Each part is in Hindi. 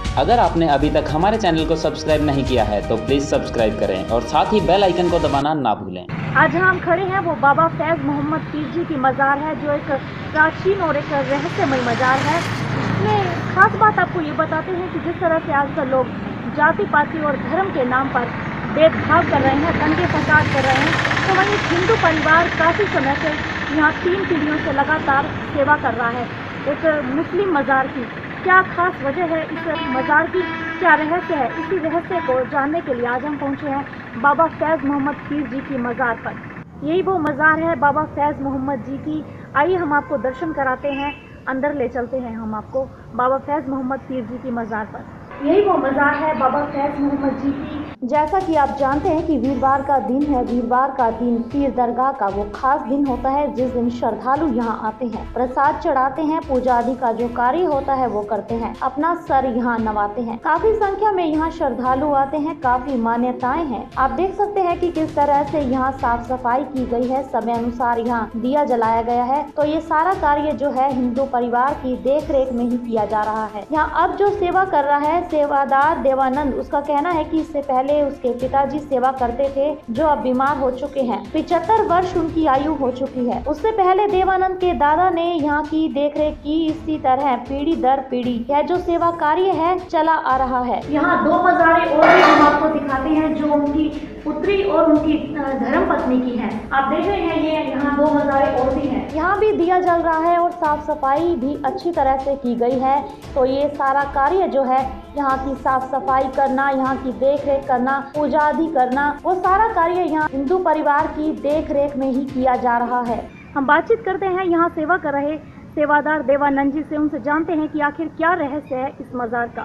अगर आपने अभी तक हमारे चैनल को सब्सक्राइब नहीं किया है तो प्लीज़ सब्सक्राइब करें और साथ ही बेल आइकन को दबाना ना भूलें। आज हम खड़े हैं वो बाबा फैज़ मोहम्मद पीर जी की मज़ार है, जो एक प्राचीन और एक रहस्यमय मज़ार है। इसमें खास बात आपको ये बताते हैं कि जिस तरह से आजकल लोग जाति पाति और धर्म के नाम पर भेदभाव कर रहे हैं, दंगे फसाद कर रहे हैं, तो वहीं हिंदू परिवार काफ़ी समय से यहाँ 3 पीढ़ियों से लगातार सेवा कर रहा है एक मुस्लिम मज़ार की। क्या खास वजह है इस मज़ार की, क्या रहस्य है, इसी रहस्य को जानने के लिए आज हम पहुँचे हैं बाबा फैज़ मोहम्मद पीर जी की मज़ार पर। यही वो मज़ार है बाबा फैज़ मोहम्मद जी की। आइए हम आपको दर्शन कराते हैं, अंदर ले चलते हैं हम आपको बाबा फैज़ मोहम्मद पीर जी की मज़ार पर। यही वो मज़ार है बाबा फैज़ मोहम्मद जी की। जैसा कि आप जानते हैं कि वीरवार का दिन है, वीरवार का दिन पीर दरगाह का वो खास दिन होता है जिस दिन श्रद्धालु यहाँ आते हैं, प्रसाद चढ़ाते हैं, पूजा आदि का जो कार्य होता है वो करते हैं, अपना सर यहाँ नवाते हैं। काफी संख्या में यहाँ श्रद्धालु आते हैं, काफी मान्यताएं हैं। आप देख सकते हैं कि किस तरह से यहाँ साफ सफाई की गई है, समय अनुसार यहाँ दिया जलाया गया है। तो ये सारा कार्य जो है हिंदू परिवार की देख रेख में ही किया जा रहा है। यहाँ अब जो सेवा कर रहा है सेवादार देवानंद, उसका कहना है कि इससे पहले उसके पिताजी सेवा करते थे जो अब बीमार हो चुके हैं। 75 वर्ष उनकी आयु हो चुकी है। उससे पहले देवानंद के दादा ने यहाँ की देखरेख की। इसी तरह पीढ़ी दर पीढ़ी यह जो सेवा कार्य है चला आ रहा है। यहाँ 2 मज़ारें और भी हम आपको दिखाते हैं जो उनकी पुत्री और उनकी धर्म पत्नी की है। आप देख रहे हैं ये यहाँ 2 मज़ारें और भी हैं। यहाँ भी दिया जल रहा है और साफ सफाई भी अच्छी तरह से की गई है। तो ये सारा कार्य जो है यहाँ की साफ सफाई करना, यहाँ की देख रेख करना, पूजा आदि करना, वो सारा कार्य यहाँ हिंदू परिवार की देख रेख में ही किया जा रहा है। हम बातचीत करते हैं यहाँ सेवा कर रहे सेवादार देवानंद जी से, उनसे जानते हैं कि आखिर क्या रहस्य है इस मज़ार का।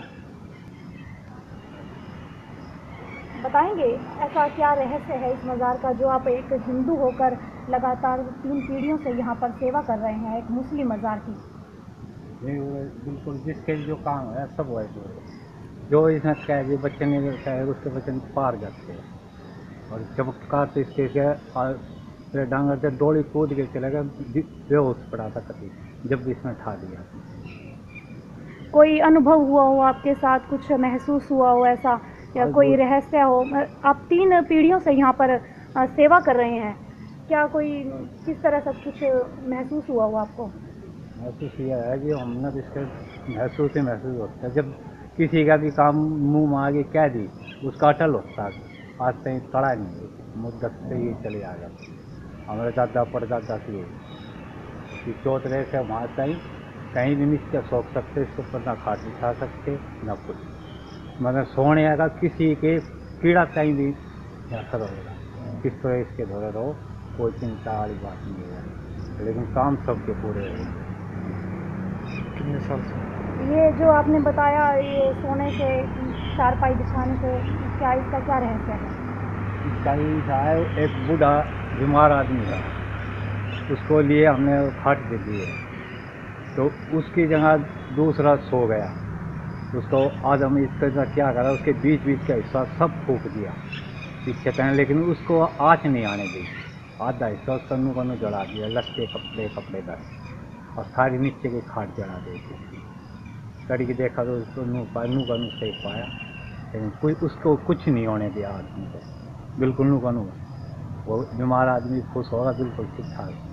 बताएंगे ऐसा क्या रहस्य है इस मज़ार का जो आप एक हिंदू होकर लगातार 3 पीढ़ियों से यहाँ पर सेवा कर रहे हैं एक मुस्लिम मज़ार की। बिल्कुल, जिसके जो काम है सब वैसे जो इसमें क्या है, बच्चे नहीं क्या है उसके बच्चे पार जाते हैं और चमत्कार तो इसके डांगर से डोली कूद के चले गए, बेहोश पड़ा था कभी जब भी इसमें ठा दिया। कोई अनुभव हुआ हो आपके साथ, कुछ महसूस हुआ हो ऐसा, या कोई रहस्य हो? आप 3 पीढ़ियों से यहाँ पर सेवा कर रहे हैं, क्या कोई किस तरह सब कुछ महसूस हुआ हो आपको? महसूस यह है कि हमने तो इसके महसूस होता है जब किसी का भी काम मुंह में आगे कह दी उसका अटल होता है। आज तक तड़ा नहीं, मुद्दत से ही चले आ जाते। हमारे दादा परदादा की कि चौथ रहे से वहाँ तक कहीं भी नीचे सोख सकते, इसके ऊपर ना खाट बिछा सकते ना कुछ, मगर सोने का किसी के कीड़ा कहीं भी असर होगा। किस तरह इसके धोरे रहो, कोई चिंता वाली बात नहीं है, लेकिन काम सबके पूरे हो। कितने साल से ये जो आपने बताया ये सोने से चारपाई बिछाने से, क्या इसका क्या रहस्य है? इसका ही है, एक बूढ़ा बीमार आदमी था, उसको लिए हमने खाट दे दिए तो उसकी जगह दूसरा सो गया। उसको आज हम इस तरह क्या करा, उसके बीच बीच का हिस्सा सब फूक दिया पीछे कहें, लेकिन उसको आँच नहीं आने दी। आधा हिस्सा कन्नू कन्नू जला दिया, लत्ते कपड़े दर, और सारी नीचे की खाट जला दी। कड़ी की देखा तो उसको नू का नू सही पाया, लेकिन कोई उसको कुछ नहीं होने दिया आदमी को, बिल्कुल नू का नू। वो बीमार आदमी खुश होगा, बिल्कुल ठीक ठाक।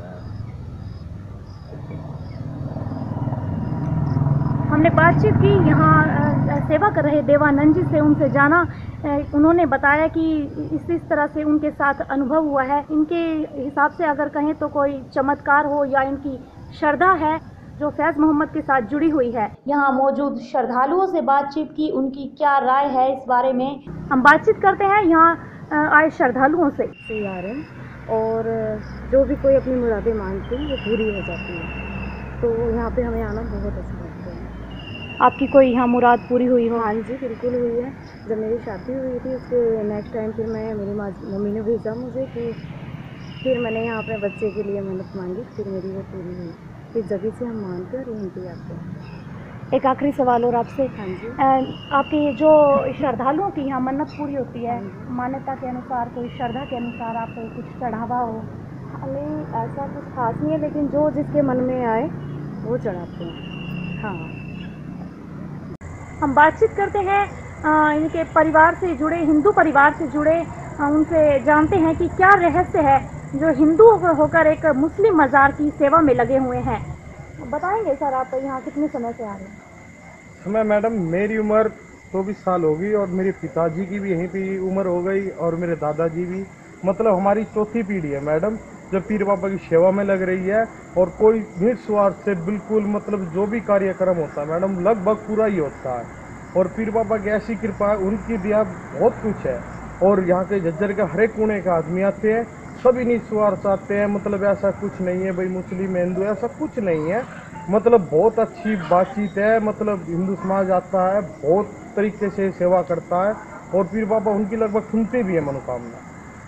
हमने बातचीत की यहाँ सेवा कर रहे देवानंद जी से, उनसे जाना, उन्होंने बताया कि इस तरह से उनके साथ अनुभव हुआ है। इनके हिसाब से अगर कहें तो कोई चमत्कार हो या इनकी श्रद्धा है जो फैज़ मोहम्मद के साथ जुड़ी हुई है। यहाँ मौजूद श्रद्धालुओं से बातचीत की, उनकी क्या राय है इस बारे में। हम बातचीत करते हैं यहाँ आए श्रद्धालुओं से। आ रहे हैं और जो भी कोई अपनी मुरादें मांगते हैं वो पूरी हो जाती है, तो यहाँ पे हमें आना बहुत अच्छा लगता है। आपकी कोई यहाँ मुराद पूरी हुई हो? हाँ जी, बिल्कुल हुई है। जब मेरी शादी हुई थी उसके नेक्स्ट टाइम फिर मेरी मम्मी ने भेजा मुझे कि फिर मैंने यहाँ अपने बच्चे के लिए मन्नत मांगी, फिर मेरी वो पूरी हुई। इस जगह से हम मानते हैं और यहीं पे आते हैं। एक आखिरी सवाल और आपसे। हाँ जी। आपकी जो श्रद्धालुओं की यहाँ मन्नत पूरी होती है, मान्यता के अनुसार, कोई श्रद्धा के अनुसार आप कुछ चढ़ावा हो? हमें ऐसा कुछ खास नहीं है, लेकिन जो जिसके मन में आए वो चढ़ाते हैं। हाँ। हम बातचीत करते हैं इनके परिवार से जुड़े, हिंदू परिवार से जुड़े, उनसे जानते हैं कि क्या रहस्य है जो हिंदू होकर एक मुस्लिम मज़ार की सेवा में लगे हुए हैं। बताएंगे सर, आप यहाँ कितने समय से आ रहे हैं? समय मैडम मेरी उम्र 24 साल होगी और मेरे पिताजी की भी यहीं पे उम्र हो गई और मेरे दादाजी भी, मतलब हमारी चौथी पीढ़ी है मैडम जो पीर बाबा की सेवा में लग रही है। और कोई निस्वार्थ से बिल्कुल मतलब जो भी कार्यक्रम होता है मैडम लगभग पूरा ही होता है। और पीर बाबा की ऐसी कृपा है, उनकी दया बहुत कुछ है। और यहाँ के झज्जर के हर एक कोने के आदमी आते हैं, सभी निस्वार्थ आते हैं, मतलब ऐसा कुछ नहीं है भाई मुस्लिम हिंदू ऐसा कुछ नहीं है। मतलब बहुत अच्छी बातचीत है, मतलब हिंदू समाज आता है, बहुत तरीके से सेवा करता है और पीर बाबा उनकी लगभग सुनते भी है मनोकामना।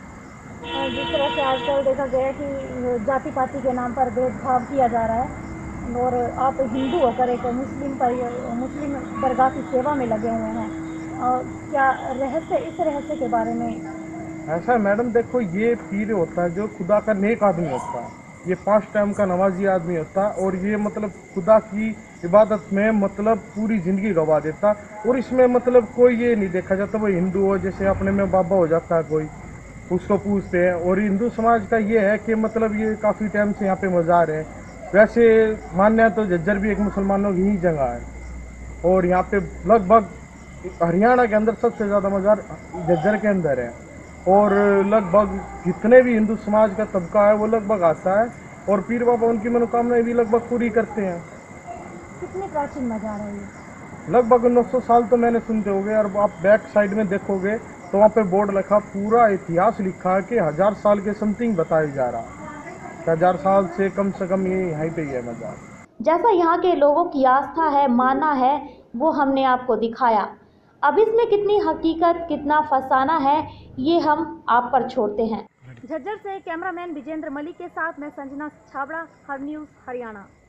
जिस तरह से आजकल देखा गया है कि जाति पाति के नाम पर भेदभाव किया जा रहा है और आप हिंदू होकर एक मुस्लिम दरगाह की सेवा में लगे हुए हैं, क्या रहस्य, इस रहस्य के बारे में? ऐसा है मैडम, देखो ये पीर होता है जो खुदा का नेक आदमी होता है, ये 5 टाइम का नमाजी आदमी होता है और ये मतलब खुदा की इबादत में मतलब पूरी ज़िंदगी गवा देता। और इसमें मतलब कोई ये नहीं देखा जाता वो हिंदू हो, जैसे अपने में बाबा हो जाता है कोई, उसको पूछते हैं। और हिंदू समाज का ये है कि मतलब ये काफ़ी टाइम से यहाँ पे मज़ार है। वैसे मानना है तो झज्जर भी एक मुसलमानों की ही जगह है और यहाँ पे लगभग हरियाणा के अंदर सबसे ज़्यादा मज़ार झज्जर के अंदर है। और लगभग जितने भी हिंदू समाज का तबका है वो लगभग आता है और पीर बाबा उनकी मनोकामनाएं भी लगभग पूरी करते हैं। कितने प्राचीन मज़ार है ये? लगभग 900 साल तो मैंने सुनते हो गए। और आप बैक साइड में देखोगे तो वहाँ पे बोर्ड लिखा, पूरा इतिहास लिखा है कि 1000 साल के समथिंग बताया जा रहा है, 1000 साल से कम ये यहीं पे ही है मज़ार। जैसा यहाँ के लोगों की आस्था है, मानना है, वो हमने आपको दिखाया। अब इसमें कितनी हकीकत, कितना फसाना है, ये हम आप पर छोड़ते हैं। झज्जर से कैमरामैन विजेंद्र मलिक के साथ मैं संजना छाबड़ा, हर न्यूज़ हरियाणा।